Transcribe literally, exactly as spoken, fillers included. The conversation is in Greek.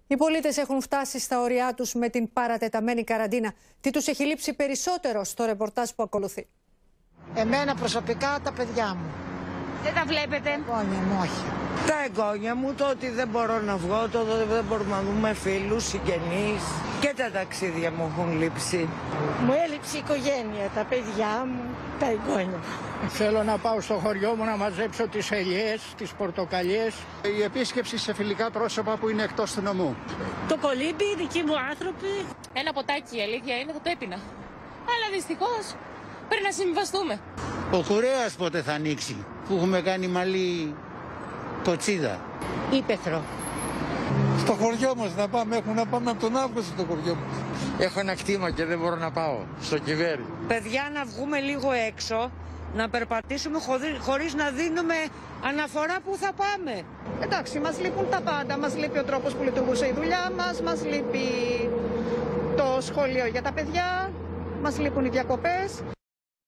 Οι πολίτες έχουν φτάσει στα ωριά τους με την παρατεταμένη καραντίνα. Τι τους έχει λείψει περισσότερο στο ρεπορτάζ που ακολουθεί. Εμένα προσωπικά τα παιδιά μου. Δεν τα βλέπετε? Εγγόνια μου, όχι. Τα εγγόνια μου, το ότι δεν μπορώ να βγω, το ότι δεν μπορούμε να δούμε φίλους, συγγενείς και τα ταξίδια μου έχουν λείψει. Μου έλειψε η οικογένεια, τα παιδιά μου, τα εγγόνια. Θέλω να πάω στο χωριό μου να μαζέψω τις ελιές, τις πορτοκαλιές. Η επίσκεψη σε φιλικά πρόσωπα που είναι εκτός του νομού. Το κολύμπι, οι δικοί μου άνθρωποι. Ένα ποτάκι, η αλήθεια είναι, θα το έπινα. Αλλά δυστυχώς πρέπει να συμβαστούμε. Ο κουρέας πότε θα ανοίξει, που έχουμε κάνει μαλλί κοτσίδα. Ήπεθρο. Στο χωριό μας να πάμε, έχουμε να πάμε από τον Αύγουστο στο χωριό μας. Έχω ένα κτήμα και δεν μπορώ να πάω στο Κιβέρι. Παιδιά, να βγούμε λίγο έξω, να περπατήσουμε χωρίς να δίνουμε αναφορά που θα πάμε. Εντάξει, μας λείπουν τα πάντα. Μας λείπει ο τρόπος που λειτουργούσε η δουλειά μας, μας λείπει το σχολείο για τα παιδιά, μας λείπουν οι διακοπές.